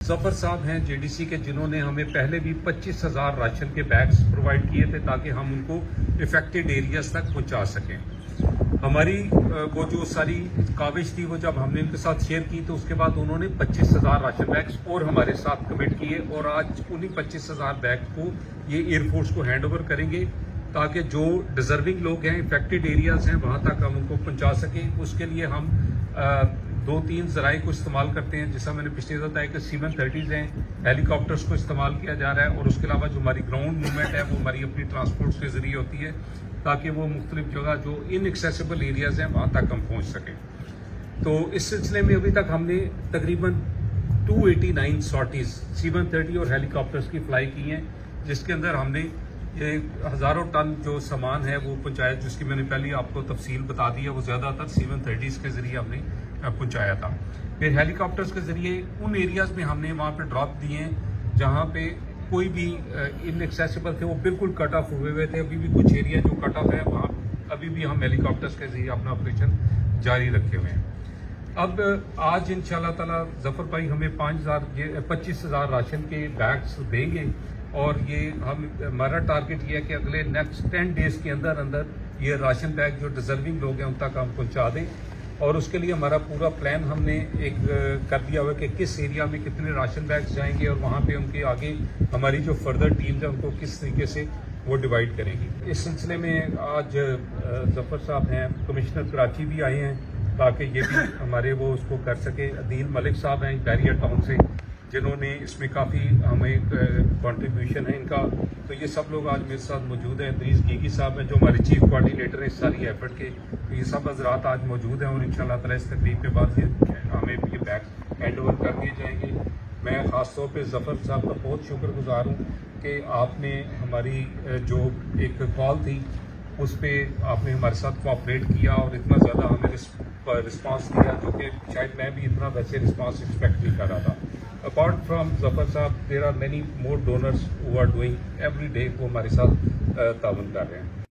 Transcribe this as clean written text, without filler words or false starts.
जफर साहब हैं जेडीसी के, जिन्होंने हमें पहले भी 25,000 राशन के बैग्स प्रोवाइड किए थे ताकि हम उनको इफेक्टेड एरियाज तक पहुंचा सकें। हमारी वो जो सारी काविश थी वो जब हमने इनके साथ शेयर की तो उसके बाद उन्होंने 25,000 राशन बैग्स और हमारे साथ कमिट किए और आज उन्हीं 25,000 बैग को ये एयरफोर्स को हैंड ओवर करेंगे ताकि जो डिजर्विंग लोग हैं, इफेक्टेड एरियाज हैं, वहां तक हम उनको पहुंचा सकें। उसके लिए हम 2-3 जराए को इस्तेमाल करते हैं, जैसा मैंने पिछले बताया कि C-130s हैं, हेलीकॉप्टर्स को इस्तेमाल किया जा रहा है और उसके अलावा जो हमारी ग्राउंड मूवमेंट है वो हमारी अपनी ट्रांसपोर्ट के जरिए होती है ताकि वो मुख्तलिफ जगह जो इनएक्सेसिबल एरियाज हैं वहां तक हम पहुंच सकें। तो इस सिलसिले में अभी तक हमने तकरीबन 289 सॉर्टीज C-130 और हेलीकॉप्टर्स की फ्लाई की हैं, जिसके अंदर हमने ये हज़ारों टन जो सामान है वो पहुंचाया, जिसकी मैंने पहले आपको तफसील बता दी है। वो ज़्यादातर C-130s के जरिए हमने पहुंचाया था। फिर हेलीकॉप्टर्स के जरिए उन एरियाज में हमने वहां पे ड्रॉप दिए हैं जहां पे कोई भी इनएक्सेसिबल थे, वो बिल्कुल कट ऑफ हुए हुए थे। अभी भी कुछ एरिया जो कट ऑफ है वहां अभी भी हम हेलीकॉप्टर्स के जरिए अपना ऑपरेशन जारी रखे हुए हैं। अब आज इंशाल्लाह ताला जफर भाई हमें 25,000 राशन के बैग्स देंगे और ये हमारा टारगेट ये है कि अगले नेक्स्ट 10 डेज के अंदर अंदर ये राशन बैग जो डिजर्विंग लोग हैं उन तक हम पहुंचा दें। और उसके लिए हमारा पूरा प्लान हमने एक कर दिया हुआ है कि किस एरिया में कितने राशन बैग्स जाएंगे और वहाँ पे उनके आगे हमारी जो फर्दर टीम्स हैं उनको किस तरीके से वो डिवाइड करेंगी। इस सिलसिले में आज जफर साहब हैं, कमिश्नर कराची भी आए हैं ताकि ये भी हमारे वो उसको कर सके। अदील मलिक साहब हैं बैरियर टाउन से, जिन्होंने इसमें काफ़ी हमें कंट्रीब्यूशन है इनका। तो ये सब लोग आज मेरे साथ मौजूद हैं। इद्रीस गीगी साहब हैं जो हमारे चीफ कोऑर्डिनेटर हैं इस सारी एफर्ट के। तो ये सब हजरात आज मौजूद हैं और इंशाल्लाह ताला इस तकरीब के बाद हमें ये बैग हैंड ओवर कर दिए जाएंगे। मैं ख़ास तौर पे जफर साहब का बहुत शुक्रगुजार हूँ कि आपने हमारी जो एक कॉल थी उस पर आपने हमारे साथ कोऑपरेट किया और इतना ज़्यादा हमें रिस्पांस दिया, जो कि शायद मैं भी इतना वैसे रिस्पांस एक्सपेक्ट नहीं कर रहा था। Apart from Zafar साहब, there are many more donors who are doing every day, वो हमारे साथ ताउन कर रहे हैं।